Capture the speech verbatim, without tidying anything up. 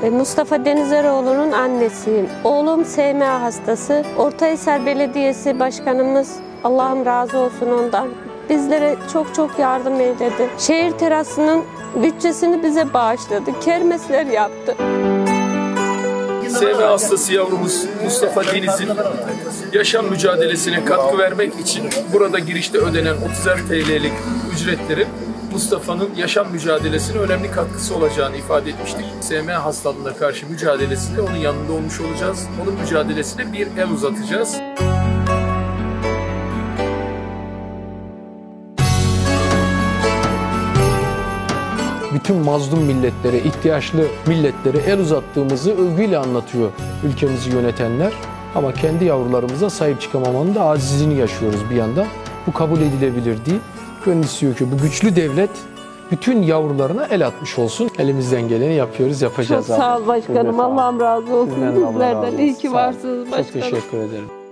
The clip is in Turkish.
Mustafa Denizeroğlu'nun annesiyim. Oğlum S M A hastası. Ortahisar Belediyesi Başkanımız, Allah'ım razı olsun ondan, bizlere çok çok yardım eyledi. Şehir terasının bütçesini bize bağışladı. Kermesler yaptı. S M A hastası yavrumuz Mustafa Deniz'in yaşam mücadelesine katkı vermek için burada girişte ödenen otuzar TL'lik ücretlerin Mustafa'nın yaşam mücadelesine önemli katkısı olacağını ifade etmiştik. S M A hastalığına karşı mücadelesinde onun yanında olmuş olacağız. Onun mücadelesine bir el uzatacağız. Bütün mazlum milletlere, ihtiyaçlı milletlere el uzattığımızı övgüyle anlatıyor ülkemizi yönetenler. Ama kendi yavrularımıza sahip çıkamamanın da acizini yaşıyoruz bir yandan. Bu kabul edilebilir değil. Gönül istiyor ki bu güçlü devlet bütün yavrularına el atmış olsun. Elimizden geleni yapıyoruz, yapacağız. Çok sağ ol başkanım. Allah'ım razı olsun Sizden Allah razı sizlerden. olsun. İyi ki Sağ ol. varsınız başkanım. Çok teşekkür ederim.